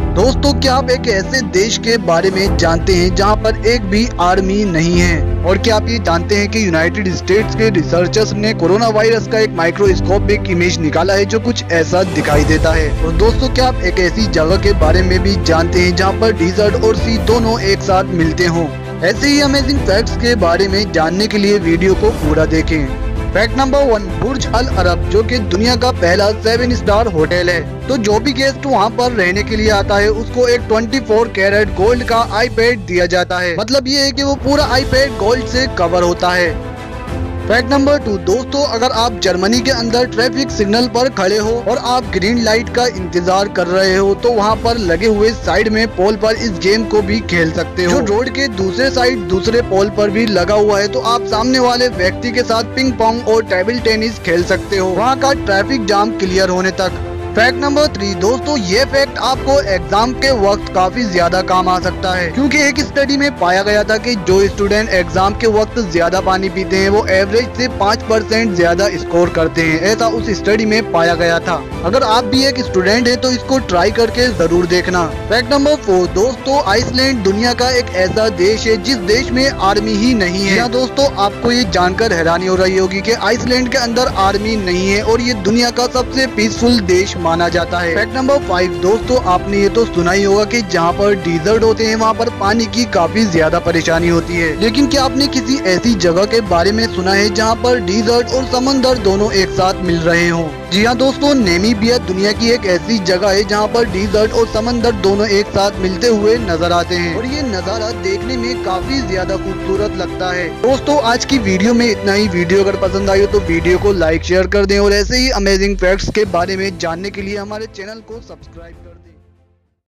दोस्तों, क्या आप एक ऐसे देश के बारे में जानते हैं जहां पर एक भी आर्मी नहीं है? और क्या आप ये जानते हैं कि यूनाइटेड स्टेट्स के रिसर्चर्स ने कोरोना वायरस का एक माइक्रोस्कोपिक इमेज निकाला है जो कुछ ऐसा दिखाई देता है। और दोस्तों, क्या आप एक ऐसी जगह के बारे में भी जानते हैं जहां पर डिजर्ट और सी दोनों एक साथ मिलते हों? ऐसे ही अमेजिंग फैक्ट्स के बारे में जानने के लिए वीडियो को पूरा देखें। फैक्ट नंबर 1, बुर्ज अल अरब, जो कि दुनिया का पहला 7 स्टार होटल है। तो जो भी गेस्ट वहाँ पर रहने के लिए आता है उसको एक 24 कैरेट गोल्ड का आईपैड दिया जाता है। मतलब ये है कि वो पूरा आईपैड गोल्ड से कवर होता है। फैक्ट नंबर 2, दोस्तों, अगर आप जर्मनी के अंदर ट्रैफिक सिग्नल पर खड़े हो और आप ग्रीन लाइट का इंतजार कर रहे हो तो वहाँ पर लगे हुए साइड में पोल पर इस गेम को भी खेल सकते हो। जो रोड के दूसरे साइड दूसरे पोल पर भी लगा हुआ है तो आप सामने वाले व्यक्ति के साथ पिंग पोंग और टेबल टेनिस खेल सकते हो वहाँ का ट्रैफिक जाम क्लियर होने तक। फैक्ट नंबर 3, दोस्तों, ये फैक्ट आपको एग्जाम के वक्त काफी ज्यादा काम आ सकता है, क्योंकि एक स्टडी में पाया गया था कि जो स्टूडेंट एग्जाम के वक्त ज्यादा पानी पीते हैं वो एवरेज से 5% ज्यादा स्कोर करते हैं। ऐसा उस स्टडी में पाया गया था। अगर आप भी एक स्टूडेंट हैं तो इसको ट्राई करके जरूर देखना। फैक्ट नंबर 4, दोस्तों, आइसलैंड दुनिया का एक ऐसा देश है जिस देश में आर्मी ही नहीं है। यहाँ दोस्तों, आपको ये जानकर हैरानी हो रही होगी कि आइसलैंड के अंदर आर्मी नहीं है और ये दुनिया का सबसे पीसफुल देश माना जाता है। फैक्ट नंबर 5, दोस्तों, आपने ये तो सुना ही होगा कि जहाँ पर डिजर्ट होते हैं वहाँ पर पानी की काफी ज्यादा परेशानी होती है। लेकिन क्या आपने किसी ऐसी जगह के बारे में सुना है जहाँ पर डिजर्ट और समंदर दोनों एक साथ मिल रहे हों? जी हाँ दोस्तों, नामीबिया दुनिया की एक ऐसी जगह है जहाँ पर डिजर्ट और समंदर दोनों एक साथ मिलते हुए नजर आते हैं और ये नजारा देखने में काफी ज्यादा खूबसूरत लगता है। दोस्तों, आज की वीडियो में इतना ही। वीडियो अगर पसंद आई हो तो वीडियो को लाइक शेयर कर दें और ऐसे ही अमेजिंग फैक्ट्स के बारे में जानने के लिए हमारे चैनल को सब्सक्राइब कर दें।